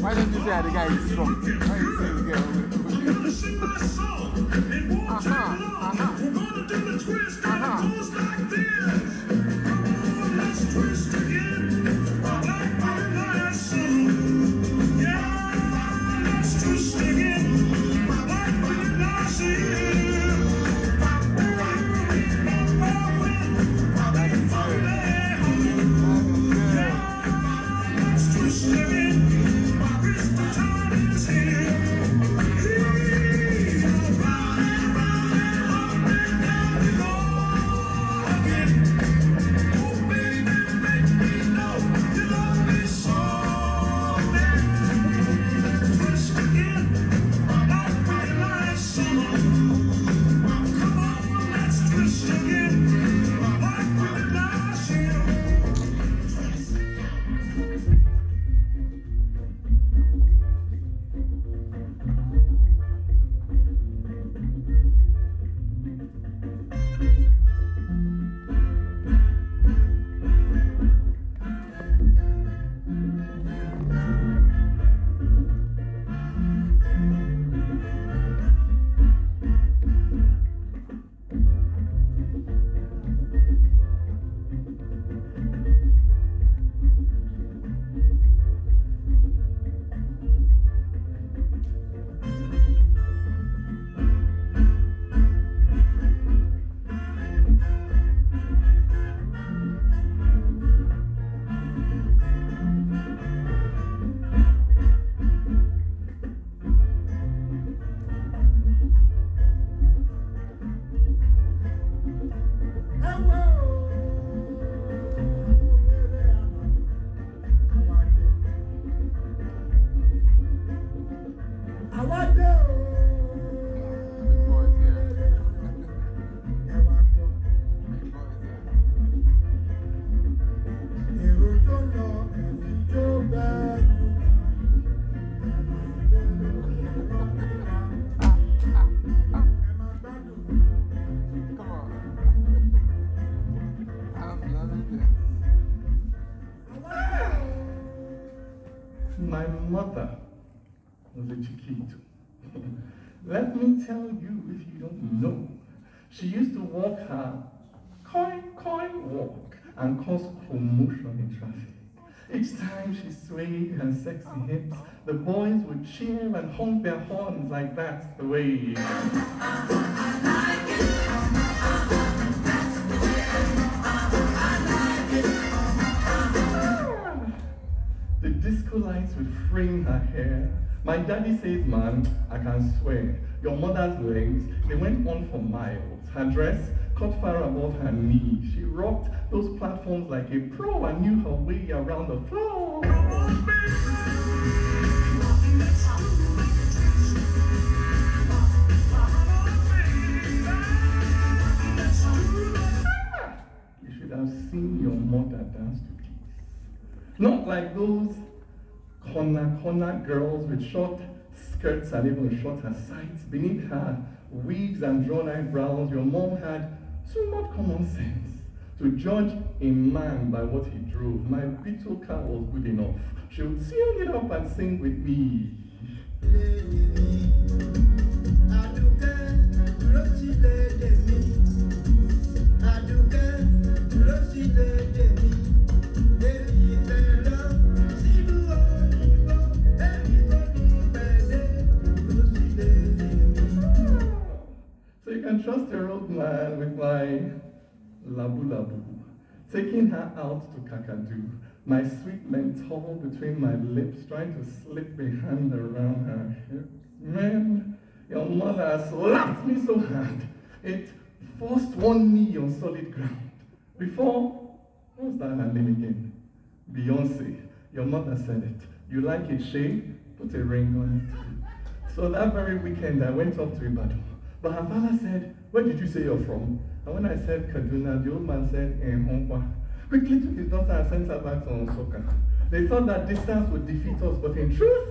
Why don't you say the guy is strong? Why you say the girl? Let's twist again, like last summer. Yeah, let's twist again, like last year. My mother was a chiquito. Let me tell you if you don't know. She used to walk her coin walk and cause commotion in traffic. Each time she swayed her sexy hips, the boys would cheer and honk their horns like that's the way. The disco lights would frame her hair. My daddy says, man, I can swear, your mother's legs, they went on for miles. Her dress cut far above her knee. She rocked those platforms like a pro and knew her way around the floor. You should have seen your mother dance to this. Not like those corner girls with short skirts and even shorter sides. Beneath her weaves and drawn eyebrows, your mom had too much common sense to judge a man by what he drove. My Beetle car was good enough. She would tune it up and sing with me. So you can trust your old man with my labu labu, taking her out to Kakadu, my sweet menthol between my lips, trying to slip a hand around her hips. Man, your mother slapped me so hard, it forced one knee on solid ground. Before, what was that her name again? Beyonce. Your mother said it. You like it, Shay? Put a ring on it. So that very weekend, I went up to Ibadan. But her father said, where did you say you're from? And when I said Kaduna, the old man said, Hongwa. Quickly took his daughter and sent her back to Onsoka. They thought that distance would defeat us, but in truth,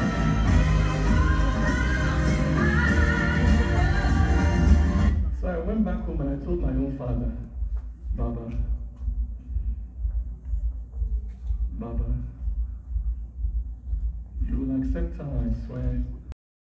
so I went went back home and I told my own father, Baba, you will accept her, I swear.